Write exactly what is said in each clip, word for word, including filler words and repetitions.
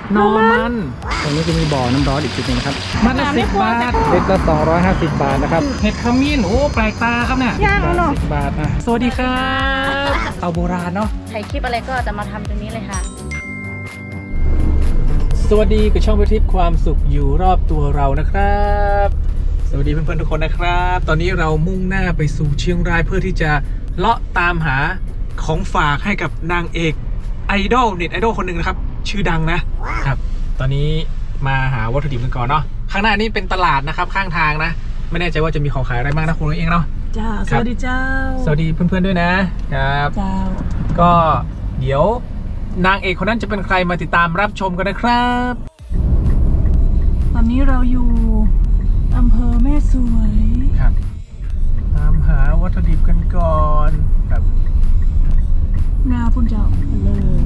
นอมันตรงนี้จะมีบ่อน้ำร้อนอีกจุดหนึ่งครับมัดละสิบบาทเล็กละสองร้อยห้าสิบบาทนะครับเห็ดขมิ้นโอ้แปลกตาครับเนี่ยย่างเอาหน่อยสิบบาทนะสวัสดีครับเตาโบราณเนาะถ่ายคลิปอะไรก็จะมาทำตรงนี้เลยค่ะสวัสดีกับช่องวิถีความสุขอยู่รอบตัวเรานะครับสวัสดีเพื่อนๆทุกคนนะครับตอนนี้เรามุ่งหน้าไปสู่เชียงรายเพื่อที่จะเลาะตามหาของฝากให้กับนางเอกไอดอลเน็ตไอดอลคนหนึ่งนะครับชื่อดังนะครับตอนนี้มาหาวัตถุดิบกันก่อนเนาะข้างหน้านี้เป็นตลาดนะครับข้างทางนะไม่แน่ใจว่าจะมีของขายอะไรบ้างนะคุณเองเนาะจ้าสวัสดีเจ้าสวัสดีเพื่อนๆด้วยนะครับเจ้าก็เดี๋ยวนางเอกคนนั้นจะเป็นใครมาติดตามรับชมกันนะครับตอนนี้เราอยู่อำเภอแม่สวยครับตามหาวัตถุดิบกันก่อนครับนาพุ่นเจ้าเลย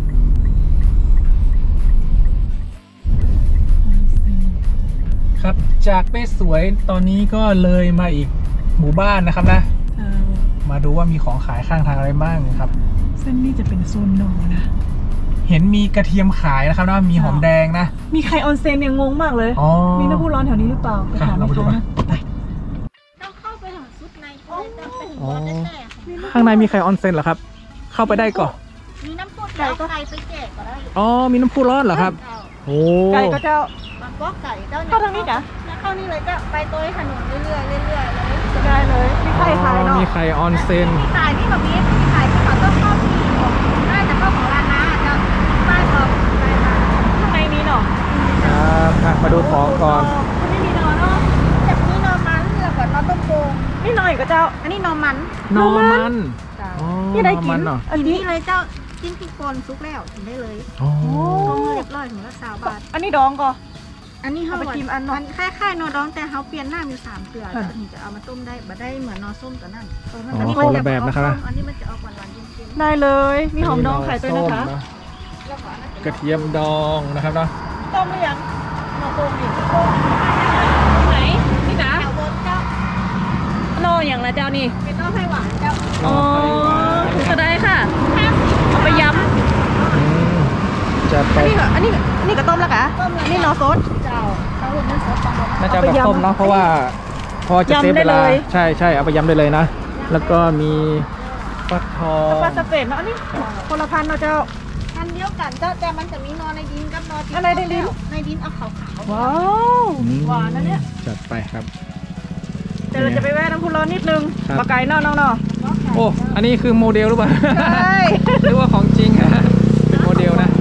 ครับจากแม่สวยตอนนี้ก็เลยมาอีกหมู่บ้านนะครับนะมาดูว่ามีของขายข้างทางอะไรบ้างครับเส้นนี้จะเป็นโซนนอนะเห็นมีกระเทียมขายนะครับนะมีหอมแดงนะมีไข่ออนเซนเนี่ยงงมากเลยมีน้ำพุร้อนแถวนี้หรือเปล่าไปถามเขานะต้องเข้าไปถึงซุดในจะไปถึงรถได้ข้างในมีไข่ออนเซนเหรอครับเข้าไปได้ก่อนมีน้ำพุไก่ก็ไก่ไปแจกก็ได้อ๋อมีน้ำพุร้อนเหรอครับโอ้ไก่ก็เจ้ามันก็ไก่เจ้าเข้าทางนี้จ้ะเข้านี่เลยก็ไปตัวถนนเรื่อยๆเรื่อยๆเลยจะได้เลยมีไข่ขายเนาะมีไข่ออนเซนมีขายที่แบบนี้มีขายที่เขาต้องเข้าที่ได้แต่เข้าของร้านนะจะป้ายบอกไปมาข้างในนี้เนาะครับมาดูของก่อนไม่มีนอเนาะแบบนี้นอมันแล้วก็นอต้มโป่งนี่นออีกก็เจ้าอันนี้นอมันนอมันนี่ได้กินอันนี้เลยเจ้าจิ้มพริกป่นซุกแล้วถึงได้เลยโอ้เรียบร้อยถึงละสามบาทอันนี้ดองก็อันนี้เขาไปกินอันนอนคล้ายๆนอดองแต่เขาเปลี่ยนหน้ามีสามเกลือถึงจะเอามาต้มได้บ่ได้เหมือนนอส้มตัวนั้นอันนี้มันจะแบบนะครับอันนี้มันจะออกหวานๆเค็มๆได้เลยมีหอมดองไข่ด้วยนะคะกระเทียมดองนะครับเนาะต้มหรือยังนอต้มอีกไหนนี่จ้ะแถวบนเจ้านออย่างละเจ้านี่เป็นนอไข่หวานเจ้าอ๋อจะได้ค่ะเอาไปย้ำจะไปอันนี้อันนี้อันนี้ก็ต้มแล้วกะอันนี้นอซดเจ้าเขาหุ่นนั่นซดน่าจะแบบต้มเนาะเพราะว่าพอจะเซฟเวลาใช่ใช่เอาไปย้ำได้เลยนะแล้วก็มีฟักทองปลาสเปนเนาะอันนี้คนละพันเนาะเจ้าอันเดียวกันเจ้าแต่มันจะมีนอในดินกับนอที่อะไรในดินในดินเอาขาวๆว้าวหวานนะเนี่ยจัดไปครับเดี๋ยวเราจะไปแวะน้ำพุร้อนนิดนึงปลาไก่นอกๆโอ้อันนี้คือโมเดลหรือเปล่าใช่หรือว่าของจริงฮะเป็นโมเดลนะ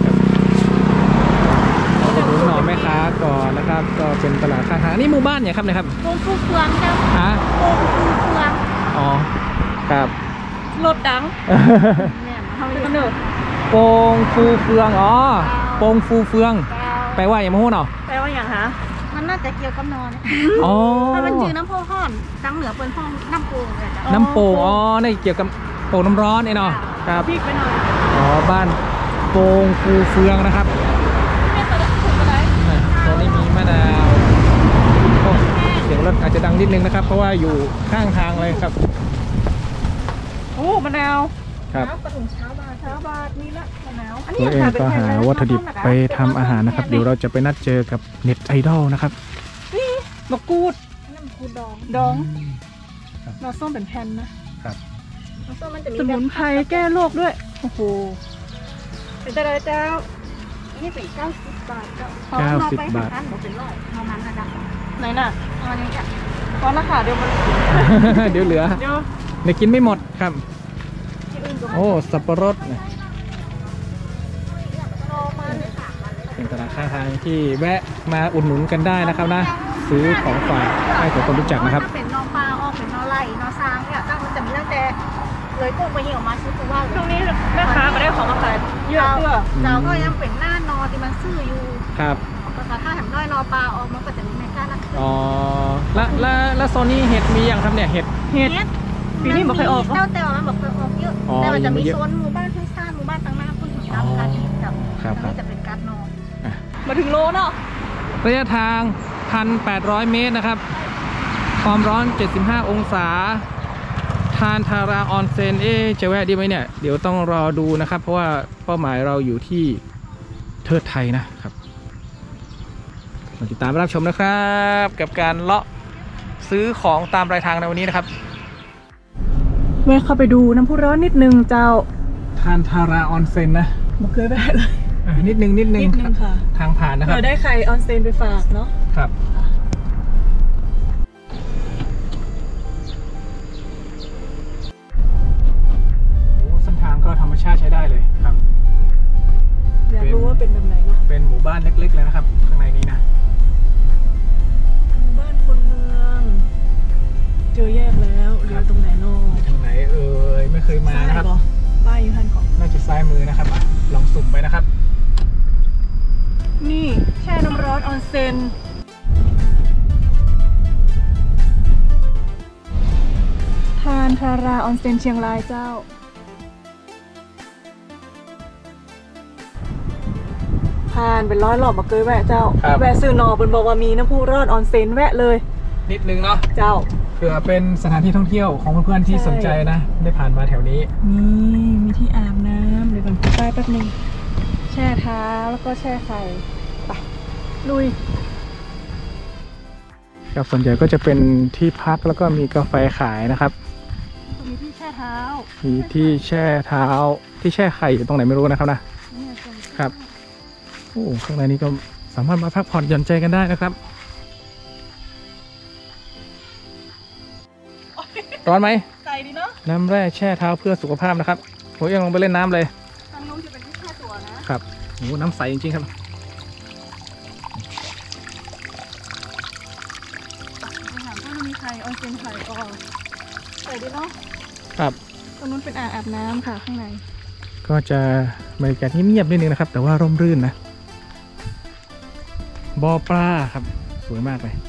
ดูหน่อแม่ค้าก่อนนะครับก็เป็นตลาดข้างทางนี่หมู่บ้านเนี่ยครับนะครับโป่งฟูเฟืองเจ้าฮะโป่งฟูเฟืองอ๋อครับรถดังเนี่ยทำเป็นเนอโป่งฟูเฟืองอ๋อโป่งฟูเฟืองแปลว่าอย่างมั่วเนาะแปลว่าอย่างฮะมันน่าจะเกี่ยวกับนอนอ๋อถ้ามันจืดน้ำโพห้อนตั้งเหนือเป็นห้องน้ำโป่งเลยน้ำโป่งอ๋อนี่เกี่ยวกับโป่งน้ำร้อนไอ้เนาะครับพริกไปหน่อยอ๋อบ้านโป่งฟูเฟืองนะครับตอนนี้มีมะนาวเสียงรถอาจจะดังนิดนึงนะครับเพราะว่าอยู่ข้างทางเลยครับโอ้มะนาวครับกระถุงเช้าบาทเช้าบาทนี่ละมะนาวตัวเองก็หาวัตถุดิบไปทำอาหารนะครับเดี๋ยวเราจะไปนัดเจอกับเน็ตไอดอลนะครับนี่มะกรูดน้ำกูดดองดองนอส้มเป็นแผ่นนะครับสมุนไพรแก้โรคด้วยโอ้โหเป็นอะไรเจ้านี่เป็นเก้าสิบบาทเจ้าเก้าสิบบาทเป็นร้อยเท่านั้นนะจ๊ะไหนน่ะอันนี้จ้ะตอนราคาเดี๋ยวมันเดี๋ยวเหลือเดี๋ยวกินไม่หมดครับโอ้สับปะรดเป็นตลาดข้างทางที่แวะมาอุดหนุนกันได้นะครับนะซื้อของฝากให้กับคนรู้จักนะครับเป็นนอปลาออกเป็นนอไล่นอซางเนี่ยตั้งแต่มีตั้งแต่เลยกุ้งไปเหี่ยวมาซื้อตัวว่าตรงนี้แม่ค้ามาได้ของมาขายเยอะเยอะเราก็ยังเป็นหน้านอที่มันซื่ออยู่ครับภาษาถ้าแถมน้อยนอปลาออกมันก็จะมีในก้านอ๋อแล้วแล้วแล้วโซนนี้เห็ดมีอย่างครับเนี่ยเห็ดเห็ดปีนี้บอกเคยออกเจ้าแต่ว่ามันบอกเคยออกเยอะแต่มันจะมีโซนหมู่บ้านที่ซ่านหมู่บ้านต่างหน้าพุ่นของตามการกับอันนี้จะเป็นการนอมาถึงโลเนาะระยะทาง หนึ่งพันแปดร้อย เมตรนะครับความร้อนเจ็ดสิบห้าองศาทานทาราออนเซนเอจะแวะดีไหมเนี่ยเดี๋ยวต้องรอดูนะครับเพราะว่าเป้าหมายเราอยู่ที่เทิดไทยนะครับมาติดตามรับชมนะครับกับการเลาะซื้อของตามรายทางในวันนี้นะครับแวะเข้าไปดูน้ำพุร้อนนิดนึงเจ้าทานทาราออนเซ็นนะมาเคยแวะเลยนิดนึงนิดนึงค่ะทางผ่านนะครับเราได้ไข่ออนเซ็นไปฝากเนาะครับเส้นทางก็ธรรมชาติใช้ได้เลยครับอยากรู้ว่าเป็นแบบไหนเนาะเป็นหมู่บ้านเล็กๆเลยนะครับข้างในนี้นะหมู่บ้านคนเมืองเจอแยกแล้วเรือตรงไหนเนาะทางไหนเอ่ยไม่เคยมานะครับป้ายอยู่ทันก่อนน่าจะซ้ายมือนะครับลองสุ่มไปนะครับนี่แช่น้ำร้อนออนเซ็นทานทาราออนเซ็นเชียงรายเจ้าทานเป็นร้อยรอบมาเกยแวะเจ้าแวะซื้อนอบนบอกว่ามีน้ำพุร้อนออนเซ็นแวะเลยนิดนึงเนาะเจ้าเผื่อเป็นสถานที่ท่องเที่ยวของเพื่อนๆที่สนใจนะได้ผ่านมาแถวนี้นี่มีที่อาบน้ำเดี๋ยวก่อนใต้แป๊บนึงแช่เท้าแล้วก็แช่ไข่ไปลุยครับส่วนใหญ่ก็จะเป็นที่พักแล้วก็มีกาแฟขายนะครับมีที่แช่เท้ามีที่แช่เท้าที่แช่ไข่อยู่ตรงไหนไม่รู้นะครับนะครับโอ้ข้างในนี้ก็สามารถมาพักผ่อนหย่อนใจกันได้นะครับร้อนไหมใส่ดีเนาะน้ำแร่แช่เท้าเพื่อสุขภาพนะครับโอ้ยยังลงไปเล่นน้ำเลยทางนู้นจะเป็นที่แช่ตัวนะครับโอ้น้ำใสจริงๆครับถามว่ามีใครออนเซ็นไข่ก็ใส่ดีเนาะครับตรงนู้นเป็นอ่างอาบน้ำค่ะข้างในก็จะบรรยากาศเงียบๆนิดนึงนะครับแต่ว่าร่มรื่นนะบ่อปลาครับสวยมากเลย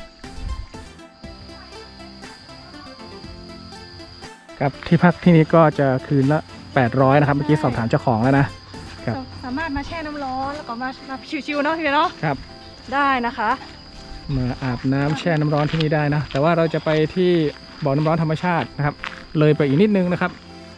ครับที่พักที่นี้ก็จะคืนละแปดร้อยนะครับเมื่อกี้สอบถามเจ้าของแล้วนะครับสามารถมาแช่น้ำร้อนแล้วก็มามาชิวๆเนาะพี่เนาะครับได้นะคะมาอาบน้ำแช่น้ำร้อนที่นี่ได้นะแต่ว่าเราจะไปที่บ่อน้ำร้อนธรรมชาตินะครับเลยไปอีกนิดนึงนะครับ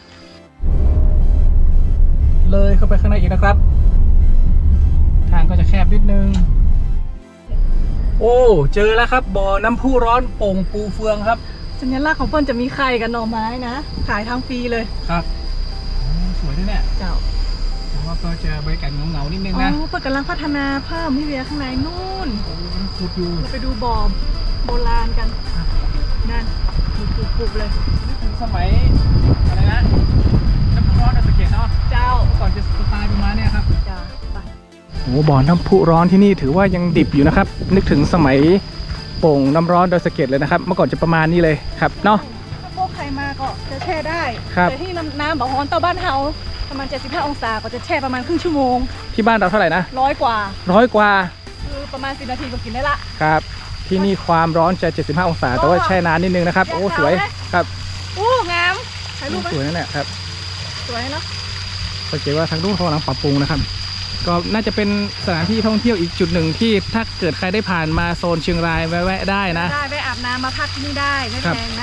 เลยเข้าไปข้างในอีกนะครับทางก็จะแคบนิดนึงโอ้เจอแล้วครับบ่อน้ำพุร้อนโป่งปูเฟืองครับสัญลักษณ์ของเปิ้ลจะมีไข่กับหน่อไม้นะขายทางฟรีเลยครับสวยด้วยเนี่ยเจ้าแต่ว่าก็จะบรรยากาศเงาๆนิดนึงนะอ๋อเปิ้ลกำลังพัฒนาเพิ่มพี่เวียข้างในนู่นโอ้มันขุดอยู่เราไปดูบ่อโบราณกันนั่นปลูกๆเลยนึกถึงสมัยอะไรนะน้ำพุร้อนอัศเกตเนาะเจ้าก่อนจะสไตล์ประมาณนี้ครับจ้าไปโอ้บ่อน้ำพุร้อนที่นี่ถือว่ายังดิบอยู่นะครับนึกถึงสมัยโป่งน้ำร้อนดอยสะเก็ดเลยนะครับเมื่อก่อนจะประมาณนี้เลยครับเนาะถ้าพวกใครมาก็จะแช่ได้แต่ที่น้ำน้ำบ่อฮ้อนเตาบ้านเฮาประมาณเจ็ดสิบห้าองศาก็จะแช่ประมาณครึ่งชั่วโมงที่บ้านเราเท่าไหร่นะร้อยกว่าร้อยกว่าคือประมาณสิบนาทีก็กินได้ละครับที่นี่ความร้อนจะเจ็ดสิบห้าองศาแต่ว่าแช่นานนิดนึงนะครับโอ้สวยครับโอ้งามถ่ายรูปสวยนั่นแหละครับสวยเนาะสังเกตว่าทางนู้นเขากำลังปรับปรุงนะครับก็น่าจะเป็นสถานที่ท่องเที่ยวอีกจุดหนึ่งที่ถ้าเกิดใครได้ผ่านมาโซนเชียงรายแวะได้นะได้ไปอาบน้ำมาพักที่นี่ได้ไม่แพงนะ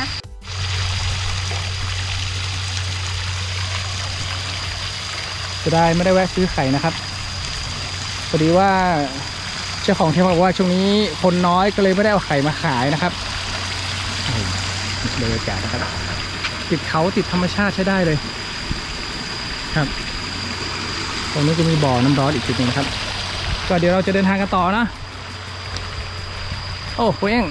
จะได้ไม่ได้แวะซื้อไข่นะครับพอดีว่าเจ้าของที่บอกว่าช่วงนี้คนน้อยก็เลยไม่ได้เอาไข่มาขายนะครับบรรยากาศนะครับติดเขาติดธรรมชาติใช้ได้เลยครับตรงนี้ก็มีบ่อน้ำร้อนอีกจุดนึงนะครับก็เดี๋ยวเราจะเดินทางกันต่อนะโอ้โหเอง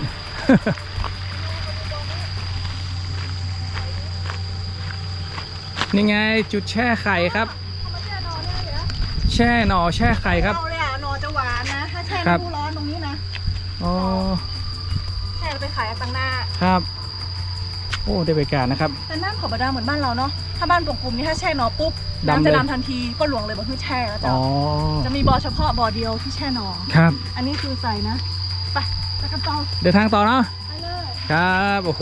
นี่ไงจุดแช่ไข่ครับแช่หน่อแช่ไข่ครับหน่อจะหวานนะถ้าแช่น้ำร้อนตรงนี้นะอ๋อแช่ไปขายตังหน้าครับโอ้ได้บรรยากาศนะครับแต่น้ำขอบดาเหมือนบ้านเราเนาะถ้าบ้านปกคลุมนี่ถ้าแช่หน่อปุ๊บน้ำจะดำทันทีก็หลวงเลยบอกคือแช่แล้วจ้ะจะมีบ่อเฉพาะบ่อเดียวที่แช่หน่อครับอันนี้คือใส่นะไปไปกันต่อเดินทางต่อเนาะไปเลยครับโอ้โห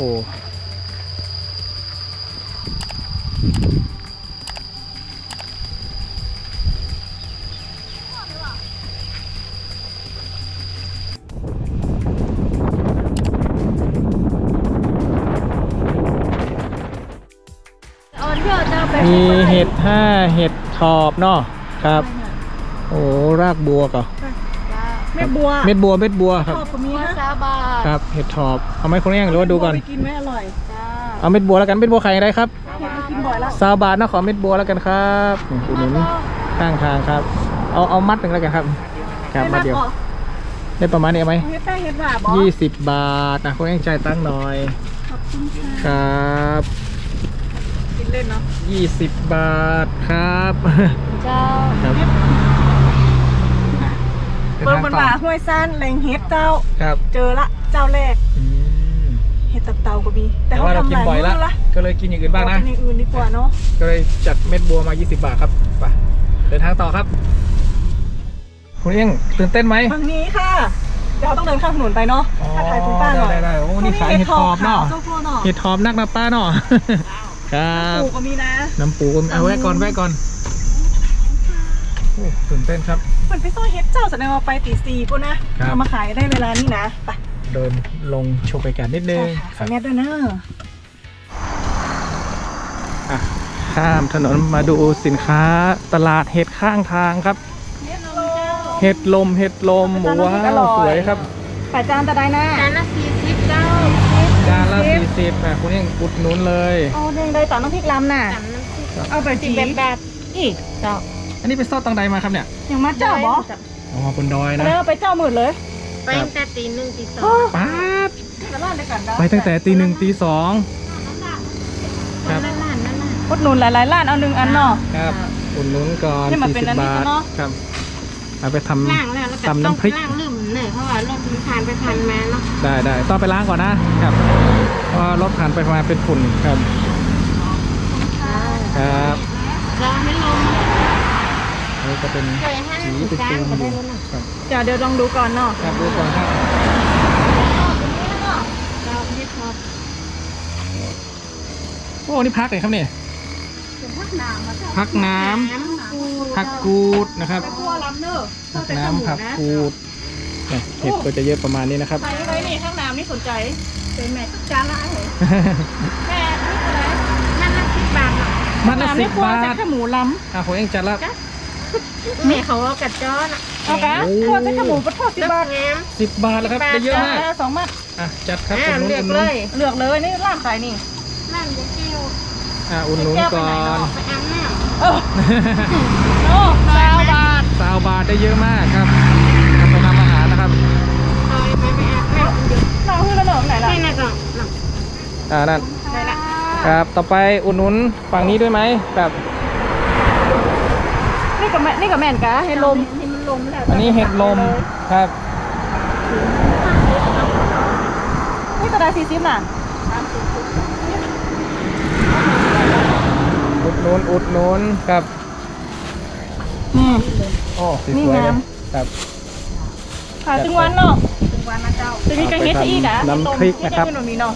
มีเห็ดห้าเห็ดถอบเนาะครับโอ้รากบัวก่อนเม็ดบัวเม็ดบัวเม็ดบัวครับชอบก็มีบัวนะซาบาครับเห็ดถอบเอาไหมคนนี้ยังหรือว่าดูก่อนไปกินไหมอร่อยจ้าเอาเม็ดบัวแล้วกันเม็ดบัวไข่ได้ครับเห็ดกินบ่อยละซาวบาทนะขอเม็ดบัวแล้วกันครับนี่อุดหนุนข้างทางครับเอาเอามัดหนึ่งแล้วกันครับครับมัดเดียวได้ประมาณนี้ไหมเห็ดแป้งเห็ดหวานบอยี่สิบบาทนะคนนี้จ่ายตังค์หน่อยขอบคุณคค่ะรับกินเล่นเนาะยี่สิบบาทครับเจ้าครับเบิ่งบนบ่าห้วยซ่านแหล่งเห็ดเจ้าครับเจอละเจ้าแรกอืมเห็ดตับเตาก็มีแต่แต่เขาว่าเราทำกิหนลายบ่อยมื้ละอละก็เลยกินอย่างอื่นบ้างนะกินอย่างอื่นดีกว่าเนาะก็เลยจัดเม็ดบัวมายี่สิบบาทครับไปเดินทางต่อครับคุณเอี้ยงตื่นเต้นไหมฝั่งนี้ค่ะเดี๋ยวเราต้องเดินข้ามถนนไปเนาะอ๋อถ้าถ่ายคุณป้าหน่อยได้ได้โอ้นี่ขายเห็ดถอบเนาะเจ้าพ่อเนาะเห็ดถอบนักนะป้าเนาะครับปูก็มีนะน้ำปูก็มีเอาแวะก่อนแวะก่อนโอ้ตื่นเต้นครับเหมือนไปซ่อเห็ดเจ้าแสดงว่าไปตีสี่ปุ่นนะครับ เอามาขายได้เวลานี้นะไปเดินลงชมบรรยากาศนิดนึงคใส่รับแมสด้วยนะอ่ะข้ามถนนมาดูสินค้าตลาดเห็ดข้างทางครับ เห็ดลมเห็ดลมว้าวสวยครับป่าจานตะไดนะจานละสี่สิบเจ้าจานละสี่สิบอ่ะคุณยังอุดหนุนเลยเอาเด้งได้ต่อน้ำพริกลำน่ะจานละสิบเอาไปจีแบบแบบอีกเจ้าอันนี้ไปซ่อตังใดมาครับเนี่ยอย่างมาเจ้าบออ๋อบนดอยนะแล้วไปเจ้าหมื่นเลยไปตั้งแต่ตีหนึ่งตีสองป๊าดตลาดด้วยกันไปตั้งแต่ตีหนึ่งตีสองครับนั่นนั่นนั่นนั่นอุดหนุนหลายๆร้านเอาหนึ่งอันเนาะครับอุดหนุนก่อนให้มันสี่เป็นสิบอันนี้บาทเนอะครับเอาไปทำล้างแล้วแล้วก็ตำต้องน้ำพริกล้างลืมหน่อยเพราะว่ารถมันผ่านไปผ่านมาเนาะได้ได้ต้องไปล้างก่อนนะครับเพราะว่ารถผ่านไปมาเป็นฝุ่นครับครับเราไม่ลงอันนี้ก็เป็นเคยให้สีถึงเป็นกลาตูงมก็อได้ยู่แล้วนะครับจ้าเดี๋ยวลองดูก่อนเนาะครับดูก่อนครับเราไม่พอโอ้นี่พักเลยครับเนี่ยเป็นพักน้ำมาเจ้าพักน้ำผักกูดนะครับตัวลำเนอร์ผักน้ำผักกูดเนี่ยเห็ดก็จะเยอะประมาณนี้นะครับใส่ไว้นี่ข้างน้ำนี่สนใจเป็นแม่ทุกจานละเหรอแม่นี่อะไรนั่นละสิบบาทเนาะมันละน้ำสินี่บควรบาใส่ทแค่หมูล้อ่ะผมเองจัดละแม่เขาเอากัดจ้อน่ะำเอากะควรใส่แค่หมูปะทอดสิบบาทงามสิบบาทแล้วครับได้เยอะมากสองมัดอ่ะจัดครับอ่าอุดหนุนเลือกอุดหนุเลนยเลือกเลยนี่ร้านขายนี่นั่นจะเกี่ยวอ่ะอุดหนุนก่อนไปอาบน้ำเออโอ้สาวบาทซาวบาทได้เยอะมากครับทำไปทำอาหารนะครับเอาไปไปอาบน้ำเดี๋ยวเราคือระเบิดไหนล่ะนี่นะก่อนเนาะอ่านั่นได้ละครับต่อไปอุดหนุนฝั่งนี้ด้วยไหมครับนี่กับแม่นี่กับแม่นกะให้ลมนี่มันลมแล้วอันนี้เห็ดลมครับนี่กระดาษสี่สิบน่ะอุดหนุนอุดหนุนครับอืมโอ้สนี่วยๆงาเลมยครับขายถึงวันเนาะถึงวันมาเจ้าจะมีกระเฮ็ดอีกอ่ะน้ำพริกนะครับที่มีเนาะ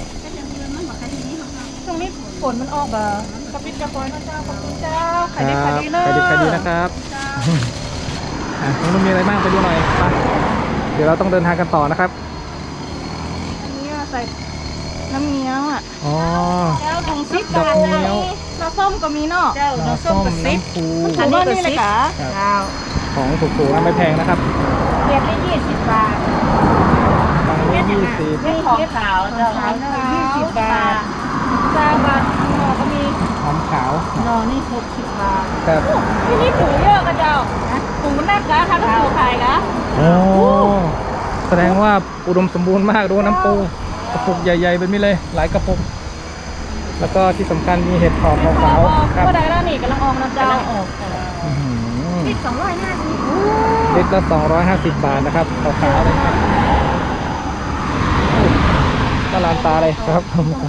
ช่วงนี้ฝนมันออกอ่ะกระปิดกระปอยนะเจ้าขอบคุณเจ้าขายดีขายดีเลยขายดีขายดีนะครับอ่ะน้องนุ่มมีอะไรบ้างไปดูหน่อยไปเดี๋ยวเราต้องเดินทางกันต่อนะครับอันนี้ใส่น้ำเงี้ยวอ่ะอ๋อเจ้าถุงซิปดอกเงี้ยวน้ำส้มก็มีเนาะเจ้าน้ำส้มกับซิปน้ำปูอันนี้ก็ซิปครับเจ้าของถูกๆนะไม่แพงนะครับเรียบได้ยี่สิบบาทบางยี่สิบนี่ของขาวเจ้าขาวยี่สิบบาทเจ้าบาทหน่อก็มีหอมขาวหน่อนี่หกสิบบาทครับที่นี่ปูเยอะกันเจ้าปูมันนักนะถ้าต้องปูขายนะโอ้แสดงว่าอุดมสมบูรณ์มากดูน้ำปูกระปุกใหญ่ๆแบบนี้เลยหลายกระปุกแล้วก็ที่สำคัญมีเห็ดหอมขาวๆครับก็ได้แล้วนี่กำลังออกนะเจ้าอื้อหือสิบสองร้อยห้าสิบลิตรละสองร้อยห้าสิบบาทนะครับขาวๆเลยครับตลาดตาเลยครับ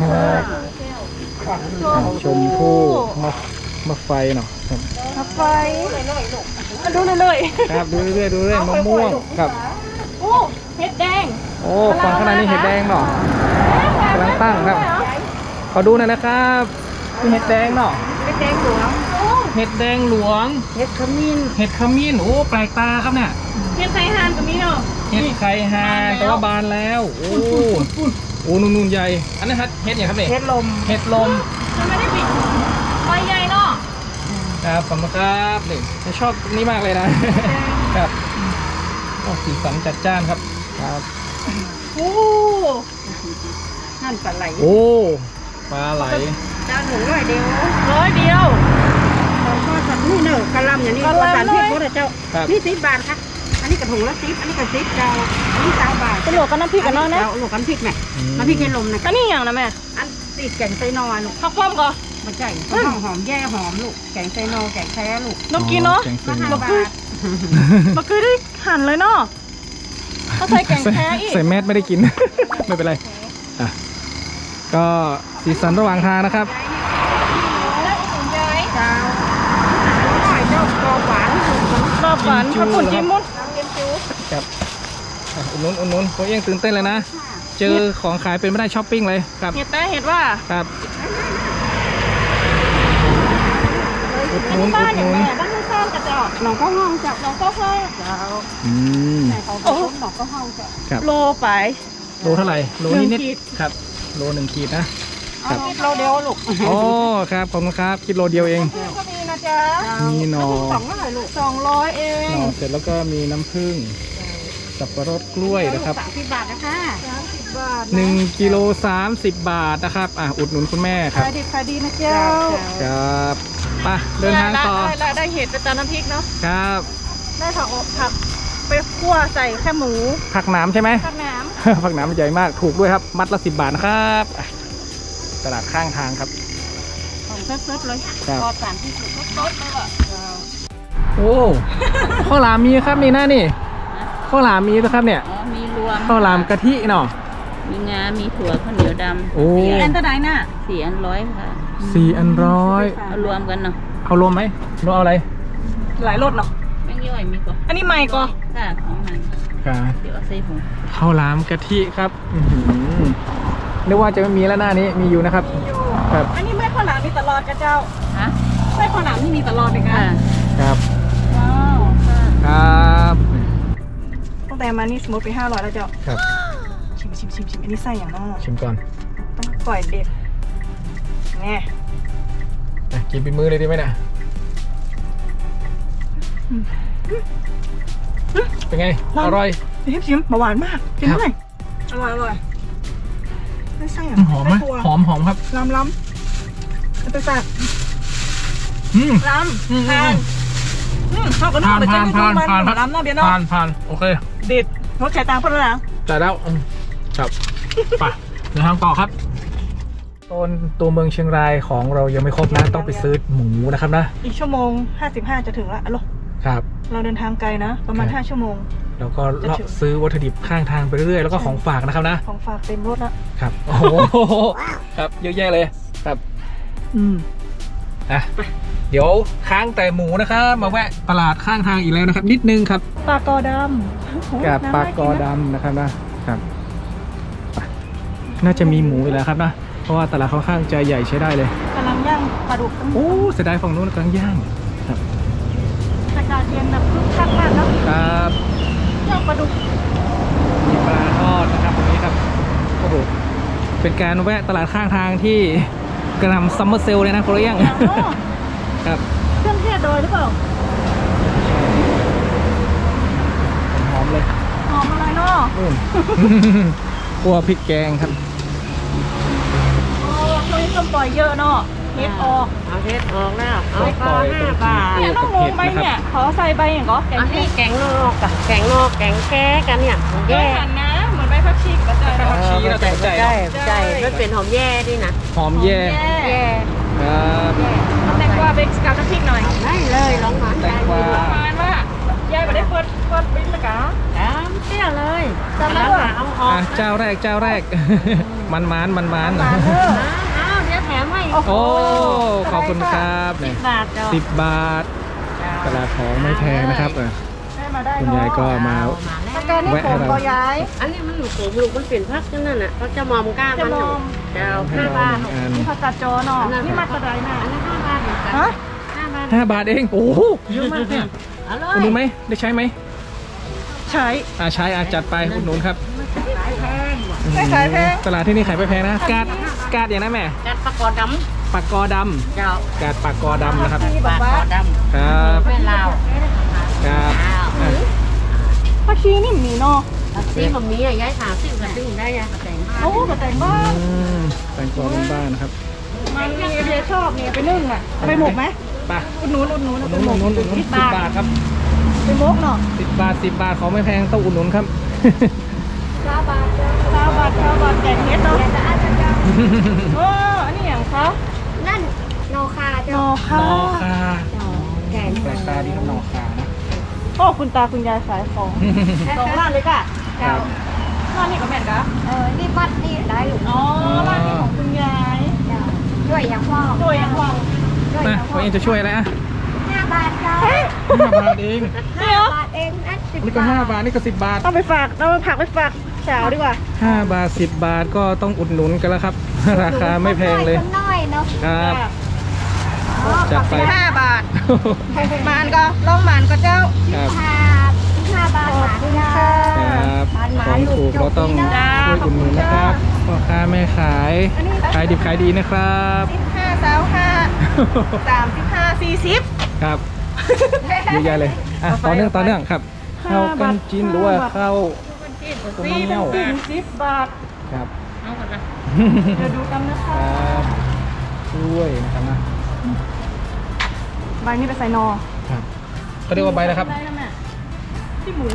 ชมพู่มะมะไฟเนาะครับกาไฟมาดูเลยเลยครับดูเรื่อยๆดูเรื่อยๆมะม่วงครับโอ้เห็ดแดงโอ้ฝั่งข้างในนี่เห็ดแดงเนาะกำลังตั้งครับขอดูหน่อยนะครับมีเห็ดแดงเนาะเป็นแดงหลวงเห็ดแดงหลวงเห็ดขมิ้นเห็ดขมิ้นโอ้แปลกตาครับเนี่ยเห็ดไทยฮานก็มีเนาะเห็ดไข่ฮานแต่ว่าบานแล้วโอ้โอ้นุ่นๆใหญ่อันนั้นเห็ดอย่างครับเนี่ยเห็ดลมเห็ดลมมันไม่ได้ปิดไฟใหญ่เนาะอครับขอบคุณครับนี่ชอบนี่มากเลยนะครับโอ้สีสันจัดจ้านครับครับโอ้นั่นปลาไหลโอ้ปลาไหลเจ้าหนูร้อยเดียวร้อยเดียวเราก็สับนี่เนอะกระลำอย่างนี้ตัวสารพิษหมดเลยเจ้านี่สิบบาทค่ะอันนี้กระถุงละสิบอันนี้กระสิบเจ้าอันนี้สามบาทตลวกกับน้ำพริกกันเนาะนะตลวกกับน้ำพริกแม่น้ำพริกเค็มลมนะก็นี่อย่างนะแม่อันติดแกงไซนอลูกข้าวคว่ำก่อนมาใช่ข้าวหอมแย่หอมลูกแกงไซนอแกงแท้ลูกนกกินเนาะมาคือมาคือได้หั่นเลยเนาะเขาใส่แกงแท้อีกใส่แมสไม่ได้กินไม่เป็นไรอ่ะก็สีสันระหว่างทางนะครับเจ้าเจ้ากรอบหวานกรอบหวานข้าวปุ้นจิ้มมุ้นครับอุ่นนุนอุ่นนุนผมยังตื่นเต้นเลยนะเจอของขายเป็นไม่ได้ช้อปปิ้งเลยครับเห็ดแต่เห็ดว่าครับอุดนุนอุดนุนบ้านไม่ซ่อนกระจอกหนองก็ห้องจับหนองก็ห้องเจ้าอืมโอ้หนองก็ห้องเจ้าโลไปโลเท่าไหร่โลนิดนิดครับโลหนึ่งขีดนะคิดโลเดียวลูกโอ้ครับขอบคุณครับคิดโลเดียวเองก็มีนะจ๊ะมีหน่อสองร้อยลูกสองร้อยเองหน่อเสร็จแล้วก็มีน้ำผึ้งสับปะรดกล้วยนะครับสามสิบบาทนะคะสามสิบบาทหนึ่งกิโลสามสิบบาทนะครับอ่ะอุดหนุนคุณแม่ครับขายดีขายดีนะเจ้าครับไปเดินทางต่อได้ได้เห็ดไปตามน้ำพริกเนาะครับได้ผักอบผักไปคั่วใส่แค่หมูผักหนามใช่ไหมผักหนามผักหนามใหญ่มากถูกด้วยครับมัดละสิบบาทนะครับตลาดข้างทางครับของสดๆเลยปลอดสารพิษสดๆเลยว่ะโอ้ข้าวหลามมีครับนี่นะนี่ข้าวหลามมีนะครับเนี่ยมีรวมข้าวหลามกะทิเนาะมีงามีถั่วข้าวเหนียวดำโอ้สี่อันเท่าไหร่น่ะสี่อันร้อยค่ะสี่อันร้อยเอารวมกันเนาะเอารวมไหมรวมเอาอะไรหลายรสเนาะแม่งย่อยมีก่อนอันนี้ใหม่ก่อนค่ะของมันเดี๋ยวเอาใส่ผงข้าวหลามกะทิครับนึกว่าจะไม่มีแล้วหน้านี้มีอยู่นะครับครับอันนี้แม่ข้าวหลามมีตลอดกระเจ้าฮะแม่ข้าวหลามที่มีตลอดเลยค่ะครับว้าวครับตั้งแต่มานี่สมมติไปห้าร้อยแล้วเจ้าครับชิมชิมชิมชิมอันนี้ใส่อย่างน้อชิมก่อนต้องปล่อยเด็ดแง่กินเป็นมือเลยดีไหมเนี่ยเป็นไงอร่อยชิมชิมหวานมากกินได้อร่อยอร่อยไม่ใช่อ่ะหอมไหมหอมหอมครับล้ำล้ำเป็นสัตว์ล้ำทานผ่านผ่านผ่านผ่านผ่านล้ำเนาะเบียร์เนาะผ่านผ่านโอเคเด็ดรถแข่ตามเพื่อนแล้วจ่ายแล้วครับไปเดินทางต่อครับโซนตัวเมืองเชียงรายของเรายังไม่ครบนะต้องไปซื้อหมูนะครับนะอีกชั่วโมงห้าสิบห้าจะถึงละอะโลครับเราเดินทางไกลนะประมาณห้าชั่วโมงแล้วก็เลาะซื้อวัตถุดิบข้างทางไปเรื่อยๆแล้วก็ของฝากนะครับนะของฝากเต็มรถละครับโอ้โหครับเยอะแยะเลยครับอืมอ่ะเดี๋ยวค้างแต่หมูนะครับมาแวะตลาดข้างทางอีกแล้วนะครับนิดนึงครับปลากอดำกับปลากอดำนะครับนะครับน่าจะมีหมูอีกแล้วครับนะเพราะว่าตลาดค่อนข้างจะใหญ่ใช้ได้เลยกำลังย่างปลาดุกโอ้เสียดายฝั่งนู้นกำลังย่างครับอากาศเย็นแบบคึกคักมากครับครับย่างปลาดุกมีปลาทอดนะครับตรงนี้ครับโอ้โหเป็นการแวะตลาดข้างทางที่กระทำซัมเมอร์เซลเลยนะคุณเลี้ยงครับเครื่องเทศโดยหรือเปล่าหอมเลยหอมอะไรเนาะกลัวพริกแกงครับโอ้เคยต้มปล่อยเยอะเนาะเฮ็ดออกเอาเฮ็ดออกแล้วเอาปลาห้าบาทเนี่ยต้องงงไหมเนี่ยขอใส่ใบอย่างก็แกงนี่แกงนอกกับแกงนอกแกงแก้กันเนี่ยแย่นะเหมือนใบผักชีกระจายผักชีเราใจใจใจไม่เป็นหอมแย่ดินะหอมแย่ครับแตงกวาเบกกับน้ำพริกหน่อยได้เลยลองมาแตงกวาลองมาว่าย่าไม่ได้เปิดเปิดปิ้นละกะน้ำเตี้ยเลยจำได้ว่าเอาออกเจ้าแรกเจ้าแรกมันมันมันมันอ้าวเดี๋ยวแถมให้โอ้ขอบคุณครับสิบบาทสิบบาทตลาดของไม่แพงนะครับคุณยายก็มาแวะให้เราอันนี้มันหนูโขมลูกมันเปลี่ยนพักนั่นน่ะเขาจะมอมก้ามันเจ้าห้าบาทนี่ผักกาดจอเนาะนี่มากระไดน่ะอันนั้นห้าบาทเหมือนกันห้าบาทห้าบาทเองโอ้โหเยอะมากเนี่ยคุณรู้ไหมได้ใช้ไหมใช้อ่าใช้อาจัดไปคุณหนุนครับไม่ขายแพงตลาดที่นี่ขายไม่แพงนะกาดกาดอย่างนั้นแม่กาดปลากอดดปากกอดำเจ้ากาดปากกอดำนะครับปากกอดำครับเป็นลาวครับอ่ะผักชีนี่มีเนาะซีมันมีอะย้ายถามซึ่งกันซึ่งได้ยังแต่งบ้านโอ้กระแตงบ้านอืมแตงกวาบ้านๆนะครับมันมีเบียร์ชอบเนี่ยไปนึ่งอ่ะไปหมกไหมไปอุดหนุนอุดหนุนอุดหไปนุนหมอุกดหนุนอุดหนุนสิบบาทครับไปหมกเนาะสิบบาทสิบบาทของไม่แพงต้องอุดหนุนครับซาบาทซาบาทซาบาทแกงเห็ดเนาะโอ้อันนี้อย่างคะนั่นโนคาน เจ้าอค่ะนอคาแกงแปลกตาดีครับนอคานะโอ้คุณตาคุณยายขายของสองร้านเลยก่ะครับร้านนี้ก็แม่นกะเออนี่บัดนี่ได้หรืออ๋อร้านนี้ของคุณยายด้วยอย่างพ่อด้วยอย่างว่างด้วยอนะย่างพ่พ่ออเองจะช่วยอะไรอ่ะห้าบาทเจ้าห้าบาทเองห้าบาทเองนะสิบนี่ก็บาห้าทบาทนี่ก็สิบบาทต้องไปฝากต้องไปผักไปฝากสาวดีกว่าห้าบาทสิบบาทก็ต้องอุดหนุนกันแล้วครับ ราคาไม่แพงเลยคนน้อยเนาะครับ จัดไปห้าบาทมานก็ล่องมานก็เจ้าครับห้าห้าบาทหมาด้วยนะครับของถูกเราต้องช่วยอุดหนุนนะครับพ่อค้าแม่ขายขายดิบขายดีนะครับสิบห้าสาวห้าสามสิบห้าสี่สิบครับเยอะแยะเลยอ่ะต่อเนื่องต่อเนื่องครับข้าวกันจีนหรือว่าข้าวต้มสี่เน่าถึงสิบบาทครับเดี๋ยวดูกันนะคคะรับช่วยนะครับนะใบนี้ไปใส่นอครับเขาเรียกว่าใบอะไรครับได้แล้วแม่ที่หมู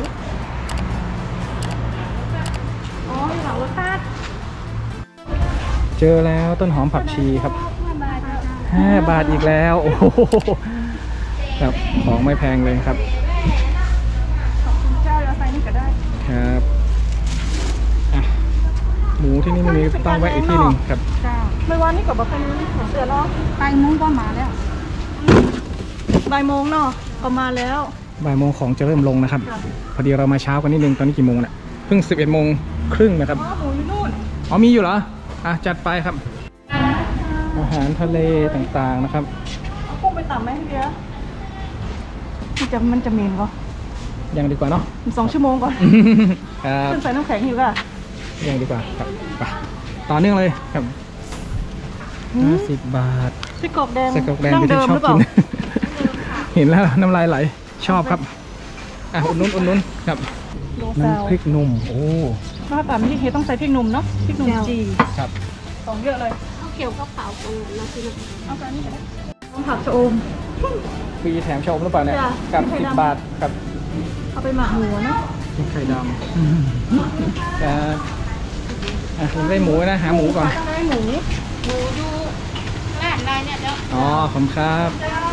อ๋อมีหลังรสชาติเจอแล้วต้นหอมผักชีครับห้าบาทอีกแล้วโอ้โหครับของไม่แพงเลยครับขอบคุณเจ้าเราใส่นี่ก็ได้ครับอ่ะหมูที่นี่ไม่มีต้องแวะอีกที่หนึ่งครับเจ้าไม่วันนี้กับบัคคารีของเสือเนาะไปมุ้งก็มาแล้วบ่ายโมงเนาะก็มาแล้วบ่ายโมงของจะเริ่มลงนะครับค่ะพอดีเรามาเช้ากันนิดนึงตอนนี้กี่โมงน่ะเพิ่งสิบเอ็ดโมงครึ่งนะครับอ๋อหมูอยู่นู่นอ๋อมีอยู่เหรออ่ะจัดไปครับ อาหารทะเลต่างๆนะครับเอากุ้งไปต่ำไหมพี่เดียมันจะมันจะเหม็นก็ยังดีกว่าเนาะสองชั่วโมงก่อนครับขึ้นใส่น้ำแข็งอยู่ก่ะยังดีกว่าครับไปต่อเนื่องเลยครับห้าสิบบาทไส้กรอกแดงไส้กรอกแดงดั้งที่เดิมชอหบรือเปกิล่านเห็นแล้วน้ำลายไหลชอบครับอ่ะอุดหนุนอุดหนุนครับโลซาวน้ำพริกหนุ่มโอ้ถ้าแต่ไม่ได้เฮดต้องใส่พริกหนุ่มเนาะพริกหนุ่มจีครับของเยอะเลยเขาเกี่ยวกับเผาตรงนั้นนะคือเอาจานนี้ก็ได้ต้องผักชะอมคือแถมชมหรือเปล่าเนี่ยจ้ะกับไข่สิบดำบาทครับเอาไปหมักหมูเนาะพริกไข่ดำครับอ่ะผมได้หมูนะหาหมูก่อนต้องได้หมูหมูดูแรกนายเนี่ยเดี๋ยวอ๋อขอบคุณครับ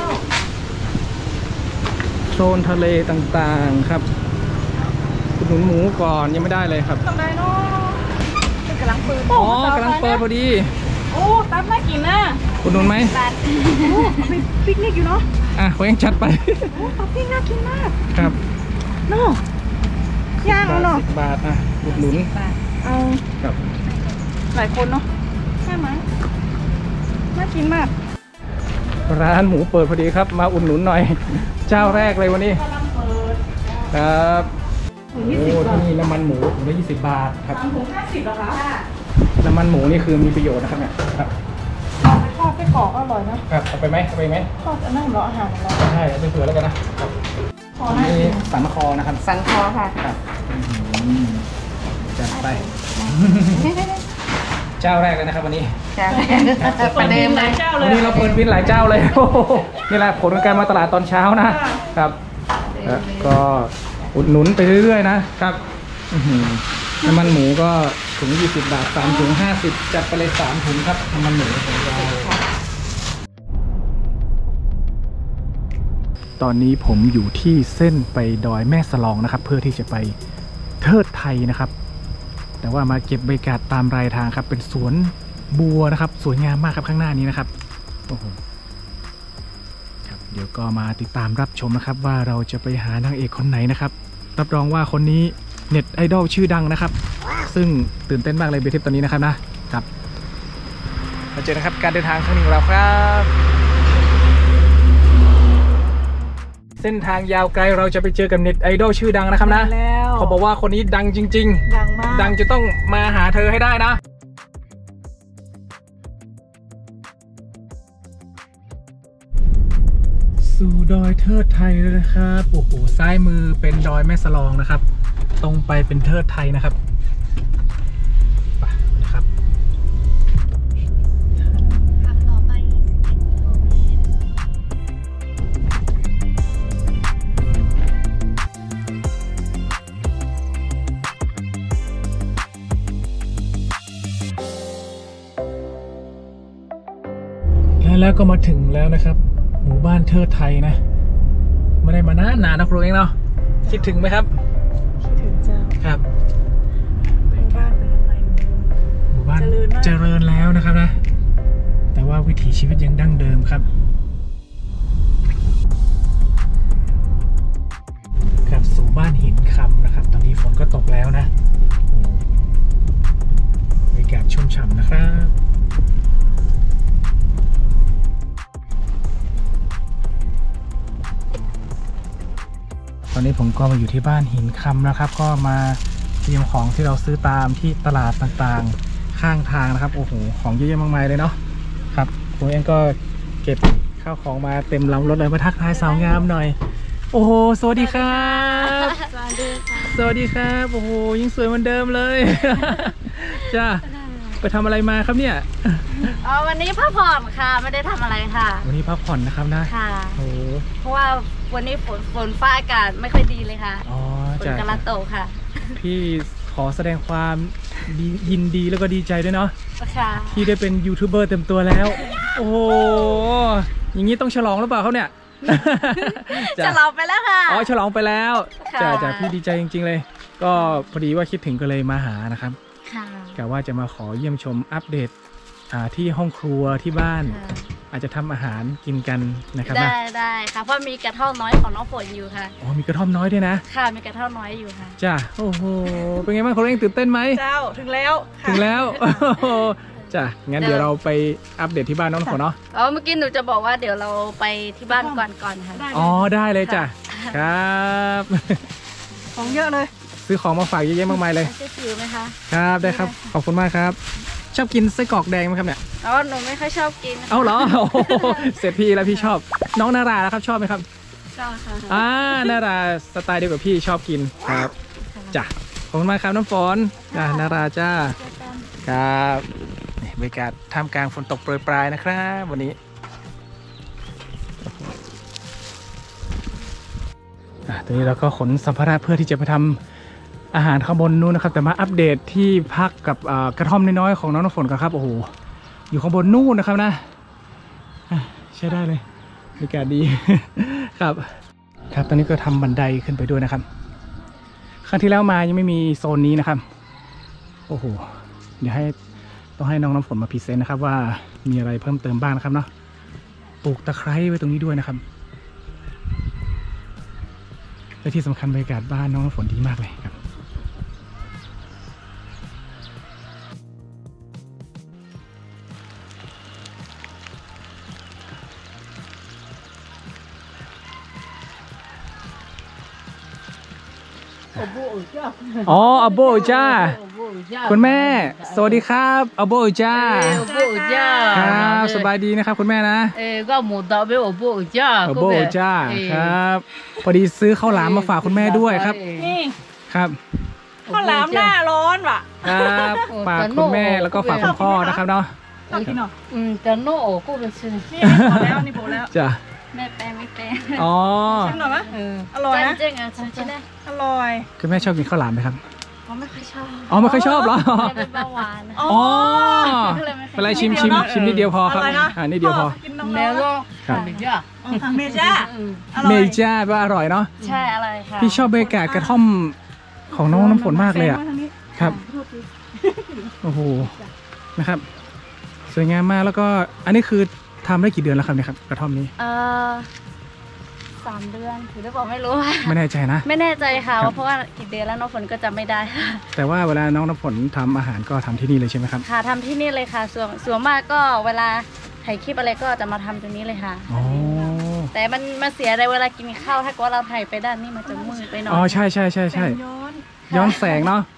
โซนทะเลต่างๆครับอุดหนุนหมูก่อนยังไม่ได้เลยครับต้องได้เนาะเป็นกำลังเปิดอ๋อกำลังเปิดพอดีโอ้ตับน่ากินนะอุดหนุนไหมบาทโอ้เอาไปปิกนิกอยู่เนาะอ่ะขอยังจัดไปโอ้ตับปิ้งน่ากินมากครับเนาะย่างเอาเนาะสิบบาทอ่ะอุดหนุนเอาครับหลายคนเนาะใช่ไหมน่ากินมากร้านหมูเปิดพอดีครับ มาอุดหนุนหน่อย เจ้าแรกเลยวันนี้กำลังเปิดครับถุงโอ้ยี่สิบบาทที่นี่น้ำมันหมูถุงละยี่สิบบาทครับถุงห้าสิบเหรอคะน้ำมันหมูนี่คือมีประโยชน์นะครับเนี่ยครับเอาไปทอดไส้กรอกอร่อยนะครับเอาไปไหมเอาไปไหมทอดอันนั้นเหรออาหารของเราใช่เอาไปเผื่อแล้วกันนะครับพอน่านี่กินสันคอนะครับสันคอค่ะครับอืมจัดไป เจ้าแรกเลยนะครับวันนี้จ้าประเดิมหลายเจ้าเลวัยนนี้เราเปิดวินหลายเจ้าเลย โอ้โหนี่แหละผลของการมาตลาดตอนเช้านะครับแล้วก็อุดหนุนไปเรื่อยๆนะครับอื้อหือน้ำมันหมูก็ถุงยี่สิบบาทสามถุงห้าสิบจัดไปเลยสามถุงครับน้ำมันหมูของเราตอนนี้ผมอยู่ที่เส้นไปดอยแม่สลองนะครับ เพื่อที่จะไปเทิดไทยนะครับ แต่ว่ามาเก็บบรรยากาศตามรายทางครับเป็นสวนบัวนะครับสวยงามมากครับข้างหน้านี้นะครับโอ้โหครับเดี๋ยวก็มาติดตามรับชมนะครับว่าเราจะไปหานางเอกคนไหนนะครับรับรองว่าคนนี้เน็ตไอดอลชื่อดังนะครับ ซึ่งตื่นเต้นมากเลยเบทิปตอนนี้นะครับนะครับมาเจอนะครับการเดินทางครั้งหนึ่งของเราครับเส้นทางยาวไกลเราจะไปเจอกับเน็ตไอดอลชื่อดังนะครับนะแล้วเขาบอกว่าคนนี้ดังจริง ๆดังมากดังจะต้องมาหาเธอให้ได้นะสู่ดอยเทิดไทยแล้วนะครับโอ้โหซ้ายมือเป็นดอยแม่สลองนะครับตรงไปเป็นเทิดไทยนะครับไปนะครับขับต่อไปยี่สิบเอ็ดกิโลเมตรแล้วก็มาถึงแล้วนะครับหมู่บ้านเทิดไทยนะไม่ได้มานานนานนะครูเองเนาะคิดถึงไหมครับคิดถึงเจ้าครับหมู่บ้านเป็นอะไรหมู่บ้านเจริญแล้วนะครับนะแต่ว่าวิถีชีวิตยังดั้งเดิมครับครับสู่บ้านหินคำนะครับตอนนี้ฝนก็ตกแล้วนะบรรยากาศชุ่มฉ่ำนะครับตอนนี้ผมก็มาอยู่ที่บ้านหินคำนะครับก็มาเตรียมของที่เราซื้อตามที่ตลาดต่างๆข้างทางนะครับโอ้โหของเยอะแยะมากมายเลยเนาะครับผมเองก็เก็บข้าวของมาเต็มลำรถเลยมาทักทายสาวงามหน่อยโอ้โหสวัสดีครับสวัสดีค่ะสวัสดีครับโอ้โหยิ่งสวยเหมือนเดิมเลยจ้าไปทำอะไรมาครับเนี่ยอ๋อวันนี้พักผ่อนค่ะไม่ได้ทำอะไรค่ะวันนี้พักผ่อนนะครับนะค่ะโอ้เพราะว่าวันนี้ฝนฝนฟ้าอากาศไม่ค่อยดีเลยค่ะอ๋อฝนกำลังตกค่ะพี่ขอแสดงความยินดีแล้วก็ดีใจด้วยเนาะค่ะที่ได้เป็นยูทูบเบอร์เต็มตัวแล้วโอ้โหอย่างนี้ต้องฉลองหรือเปล่าเขาเนี่ยฉลองไปแล้วค่ะอ๋อฉลองไปแล้วจ้าจ้าพี่ดีใจจริงๆเลยก็พอดีว่าคิดถึงก็เลยมาหานะครับกะว่าจะมาขอเยี่ยมชมอัปเดตที่ห้องครัวที่บ้านอาจจะทำอาหารกินกันนะครับได้ได้ค่ะเพราะมีกระท่อมน้อยของน้องฝนอยู่ค่ะอ๋อมีกระท่อมน้อยด้วยนะค่ะมีกระท่อมน้อยอยู่ค่ะจ้าโอ้โหเป็นไงบ้างคนเองตื่นเต้นไหมเจ้าถึงแล้วถึงแล้วจ้ะงั้นเดี๋ยวเราไปอัปเดตที่บ้านน้องฝนเนาะอ๋อเมื่อกี้หนูจะบอกว่าเดี๋ยวเราไปที่บ้านก่อนก่อนค่ะอ๋อได้เลยจ้ะครับของเยอะเลยซื้อของมาฝากเยอะแยะมากมายเลยจะถือไหมคะครับได้ครับขอบคุณมากครับชอบกินไส้กรอกแดงไหมครับเนี่ยอ๋อหนูไม่ค่อยชอบกินเอาเหรอเสร็จพี่แล้วพี่ชอบน้องนาราแล้วครับชอบไหมครับชอบค่ะอ่านาราสไตล์เดียวกับพี่ชอบกินครับจ้ะขอบคุณมากครับน้ำฝนจ้านาราจ้าครับบรรยากาศท่ามกลางฝนตกโปรยปลายนะครับวันนี้ตอนนี้เราก็ขนสัมภาระเพื่อที่จะไปทำอาหารข้างบนนู้นนะครับแต่มาอัปเดตที่พักกับกระท่อมน้อยๆของน้องน้ำฝนกันครับโอ้โหอยู่ข้างบนนู่นนะครับนะใช้ได้เลยบรรยากาศดีครับครับตอนนี้ก็ทำบันไดขึ้นไปด้วยนะครับครั้งที่แล้วมายังไม่มีโซนนี้นะครับโอ้โหเดี๋ยวให้ต้องให้น้องน้ำฝนมาพรีเซนต์นะครับว่ามีอะไรเพิ่มเติมบ้างนะครับเนาะปลูกตะไคร้ไว้ตรงนี้ด้วยนะครับและที่สำคัญบรรยากาศบ้านน้องน้ำฝนดีมากเลยครับอ๋ออโบจ้าคุณแม่สวัสดีครับอโบจ้าอโบจ้าครับสบายดีนะครับคุณแม่นะเออก็หมูดอกเบอโบจ้าอโบจ้าครับพอดีซื้อข้าวหลามมาฝากคุณแม่ด้วยครับนี่ครับข้าวหลามหน้าร้อนว่ะครับฝากคุณแม่แล้วก็ฝากคุณพ่อนะครับเนาะกินหรออืมจะโน่กูเป็นชื่อนี่พอแล้วนี่พอแล้วจ้าแม่แปลไม่แปลอ๋อชิมหน่อยไหมอร่อยนะจริงอ่ะชิมได้อร่อยคุณแม่ชอบกินข้าวหลามไหมครับอ๋อไม่ค่อยชอบอ๋อไม่ค่อยชอบเหรอเป็นเบาหวานอ๋อเป็นไรชิมชิมชิมนิดเดียวพอครับอ่านิดเดียวพอเมล่เมจ้าเมจ้าเมจ้าว่าอร่อยเนาะใช่อร่อยค่ะพี่ชอบบรรยากาศกระท่อมของน้องน้ำฝนมากเลยอ่ะครับโอ้โหนะครับสวยงามมากแล้วก็อันนี้คือทำได้กี่เดือนแล้วครับเนี่ยครับกระท่อมนี้เออสามเดือนถือได้บอกไม่รู้ไม่แน่ใจนะไม่แน่ใจค่ะเพราะว่ากี่เดือนแล้วน้องฝนก็จำไม่ได้แต่ว่าเวลาน้องน้ำฝนทำอาหารก็ทำที่นี่เลยใช่ไหมครับค่ะทำที่นี่เลยค่ะส่วนส่วนมากก็เวลาถ่ายคลิปอะไรก็จะมาทำตรงนี้เลยค่ะอ๋อแต่มันมาเสียในเวลากินข้าวถ้าเกิดเราถ่ายไปด้านนี้มันจะมืดไปหน่อยอ๋อใช่ใช่ใช่ใช่ย้อนแสงเนาะ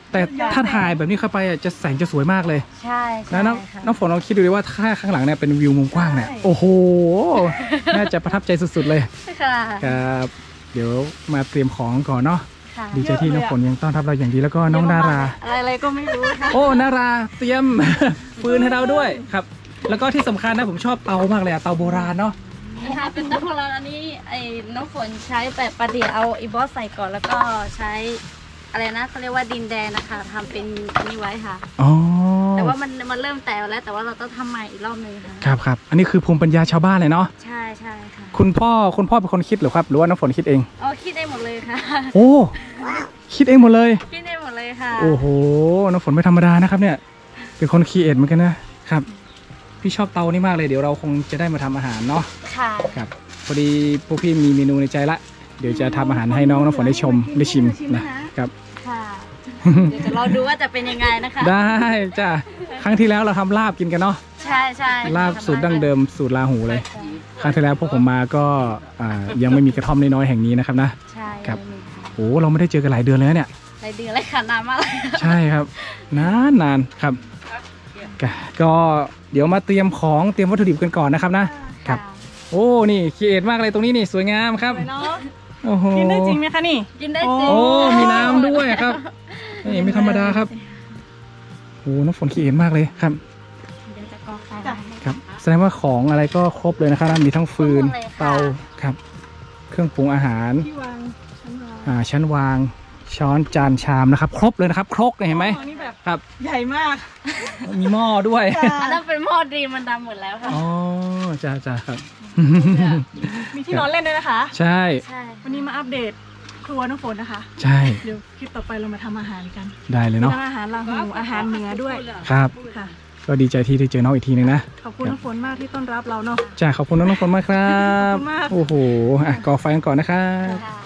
แต่ถ้าถ่ายแบบนี้เข้าไปอ่ะจะแสงจะสวยมากเลยใช่ใช่นะน้องค่ะน้องฝนลองคิดดูดิว่าถ้าข้างหลังเนี่ยเป็นวิวมุมกว้างเนี่ยโอ้โหน่าจะประทับใจสุดๆเลยค่ะครับเดี๋ยวมาเตรียมของก่อนเนาะค่ะดีใจที่น้องฝนยังต้อนรับเราอย่างดีแล้วก็น้องนาราอะไรอะไรก็ไม่รู้ค่ะโอ้นาราเตรียม ฟืนให้เราด้วยครับ แล้วก็ที่สำคัญนะผมชอบเตามากเลยอะเตาโบราณเนาะค่ะเป็นเตาโบราณอันนี้ไอ้น้ำฝนใช้แบบประดิษฐ์เอาอีบอสใส่ก่อนแล้วก็ใช้อะไรนะเขาเรียกว่าดินแดงนะคะทำเป็นอันนี้ไว้ค่ะอ๋อแต่ว่ามันมันเริ่มแตกแล้วแต่ว่าเราต้องทำใหม่อีกรอบนึงค่ะครับครับอันนี้คือภูมิปัญญาชาวบ้านเลยเนาะใช่ใช่ค่ะคุณพ่อคุณพ่อเป็นคนคิดหรือครับหรือว่าน้องฝนคิดเองอ๋อคิดได้หมดเลยค่ะโอ้คิดเองหมดเลยคิดได้หมดเลยค่ะโอ้โหน้องฝนไม่ธรรมดานะครับเนี่ยเป็นคนคีเอทเหมือนกันนะครับพี่ชอบเตานี่มากเลยเดี๋ยวเราคงจะได้มาทำอาหารเนาะค่ะครับพอดีพวกพี่มีเมนูในใจละเดี๋ยวจะทำอาหารให้น้องน้องฝนได้ชมได้ชิมนะครับค่ะ เดี๋ยวจะรอดูว่าจะเป็นยังไงนะคะได้จ้ะครั้งที่แล้วเราทำลาบกินกันเนาะใช่ใช่ลาบสูตรดั้งเดิมสูตรลาหูเลย ครั้งที่แล้วพวกผมมาก็อ่ายังไม่มีกระท่อมน้อยๆแห่งนี้นะครับนะใช่ครับยังมีค่ะโอ้เราไม่ได้เจอกันหลายเดือนเลยนะเนี่ยหลายเดือนเลยค่ะนานมากเลยใช่ครับนานนานครับก็ก็เดี๋ยวมาเตรียมของเตรียมวัตถุดิบกันก่อนนะครับนะครับ โอ้นี่คีเอทมากเลยตรงนี้นี่สวยงามครับเนาะโอ้โหกินได้จริงไหมคะนี่กินได้จริงโอ้มีน้ำด้วยครับนี่ไม่ธรรมดาครับโอ้น้ำฝนคีเอทมากเลยครับเดี๋ยวจะกรอกไฟจ้ะครับแสดงว่าของอะไรก็ครบเลยนะครับมีทั้งฟืนครบหมดเลยค่ะเตาครับ เครื่องปรุงอาหารที่วางชั้นวางอ่าชั้นวางช้อนจานชามนะครับ ครบเลยนะครับ ครกเนี่ยเห็นไหมอ๋อนี่แบบครับใหญ่มากมีหม้อด้วยอันนั้นเป็นหม้อดีมันดำหมดแล้วค่ะอ๋อจ้าจ้าครับมีที่นอนเล่นด้วยนะคะใช่ใช่วันนี้มาอัปเดตครัวน้องฝนนะคะใช่เดี๋ยวคลิปต่อไปเรามาทำอาหารกันได้เลยเนาะทำอาหารลาหูอาหารเหนือด้วยครับค่ะก็ดีใจที่ได้เจอน้องอีกทีหนึงนะขอบคุณน้องฝนมากที่ต้อนรับเราเนาะจ้าขอบคุณน้องๆคนมากครับขอบคุณมากโอ้โหอ่ะก่อไฟกันก่อนนะครับค่ะ